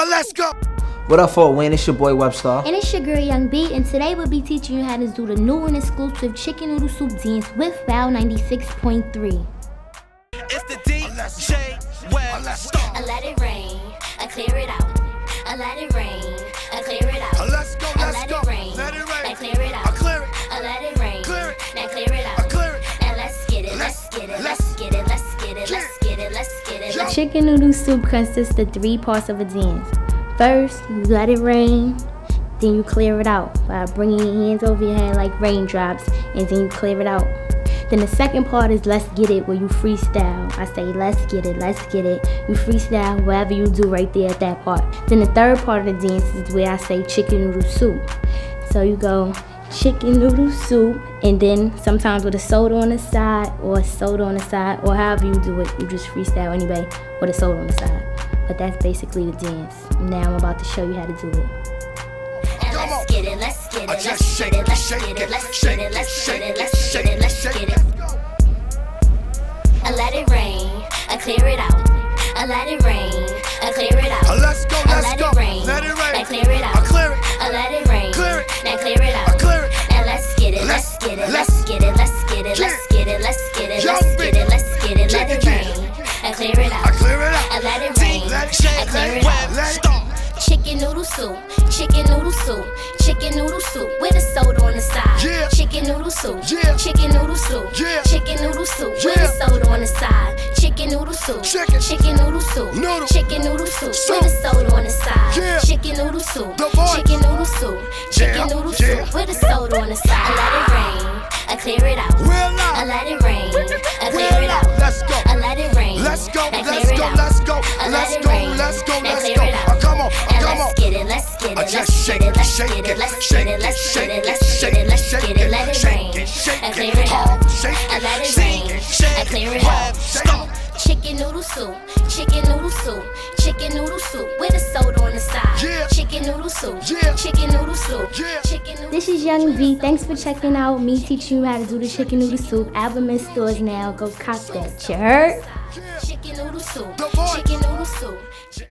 Let's go. What up, Fort Wayne? It's your boy Webstar. And it's your girl Young B, and today we'll be teaching you how to do the new and exclusive chicken noodle soup dance with Wow 96.3. It's the DJ Webstar. I let it rain, I clear it out. I let it rain, I clear it out. Let's go, I let's let go. it rain, Let it rain. I clear it out. I clear it. I let it rain, Clear it. now clear it out. I clear it. Now let's get it, let's get it, let's get it, let's get it, let's get it, let's get it. Yo. Chicken noodle soup consists of 3 parts of a dance. First, you let it rain, then you clear it out by bringing your hands over your head like raindrops, and then you clear it out. Then the second part is let's get it, where you freestyle. I say let's get it, let's get it. You freestyle whatever you do right there at that part. Then the third part of the dance is where I say chicken noodle soup. So you go chicken noodle soup, and then sometimes with a soda on the side, or a soda on the side, or however you do it, you just freestyle anyway with a soda on the side. But that's basically the dance. Now I'm about to show you how to do it. Now let's get it, let's get it, let's get it, let's get it, let's get it, let's get it, let's get it, let's get it. I let it rain, I clear it out. I let it rain, I clear it out. Let's go, I let's let go. it rain, Let it rain. I clear it out. I clear it. I let it rain, Clear it. now clear it out. I clear it. Now let's get it, let's get it, let's get it, let's get it, let's get it, let's get it, let's get it, let's get it. Let it rain, I clear it out. I clear it out. I let it rain, Let it shake. I clear it Let out. it start. Chicken noodle soup, chicken noodle soup, chicken noodle soup with a soda on the side. Yeah. Chicken noodle soup, Yeah. chicken noodle soup, Yeah. chicken noodle soup with Yeah. a soda on the side. Chicken noodle soup, Chicken. noodle soup, Noodle. chicken noodle soup Soup. with a soda on the side. Yeah. Chicken noodle soup, The voice. chicken noodle soup, chicken Yeah. noodle Yeah. soup with a soda on the side. I let it rain, I clear it out. Real I loud. let it rain, I clear Real it loud. out. Let's go. I let it rain, Let's go, I clear let's it go, out. let's go, I let let's it go, rain, let's go, now let's clear go. it out. Come on, Now come on. let's get it, let's get it, I let's just get it, let's shake get it, it, let's shake get it, it, let's shake get it, it, let's shake get it, it, let's shake get it, it, let it shake rain. it, shake I it, clear it hard, out. shake I it, let it shake rain. it, shake I it, clear it hard, out. stop. Chicken noodle soup, chicken noodle soup, chicken noodle soup with a soda on the side. Yeah. Chicken noodle soup, Yeah. chicken noodle soup, Yeah. chicken noodle. This is Young V. Thanks for checking out me teaching you how to do the chicken noodle soup. Album in stores now. Go cop that. You heard? Chicken noodle soup, The voice. chicken noodle soup.